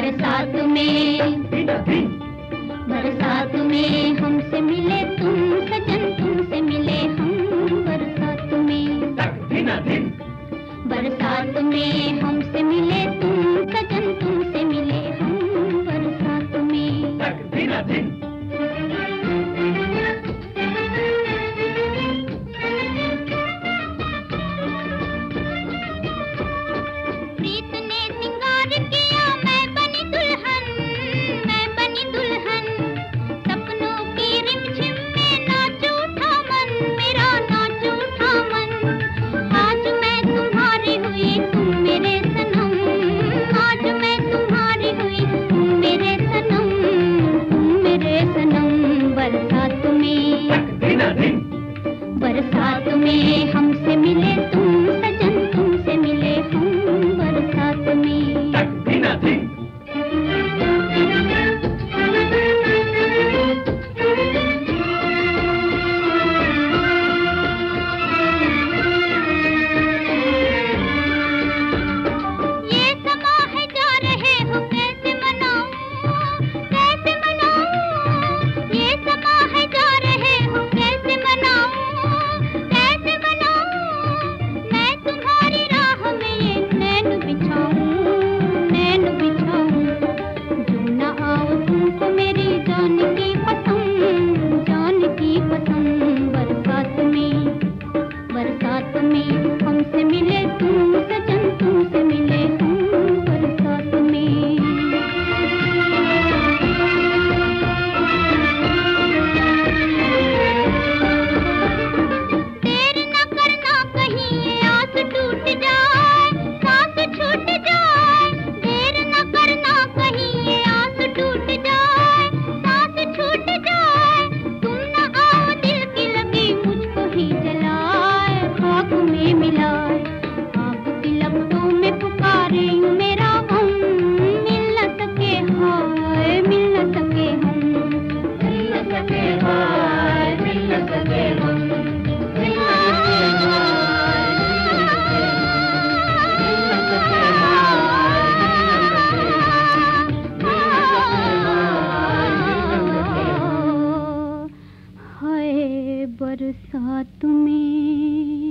बरसात में हमसे मिले तुम सजन, तुमसे मिले हम बरसात में। बरसात में हमसे मिले तुम सजन, तुमसे मिले हम बरसात में। बरसात में हमसे मिले तुम सजन, तुमसे मिले हम बरसात में। बरसात में हमसे मिले तुम सजन, तुमसे मिले हम बरसात में। देर न करना कहीं ये आस टूट जाए, सांस छूट जाए। देर न करना कहीं ये आस टूट जाए, सांस छूट जाए। तुम न आओ दिल की लगी मुझको ही जलाए, आग में मिलाए। आग की लपटों में पुकारे यूं मेरा गम, मिल न सके हाय, मिल न सके हम, मिल न सके हाय, मिल न सके हम, मिल न सके हाय, मिल न सके हाय। हाय बरसात में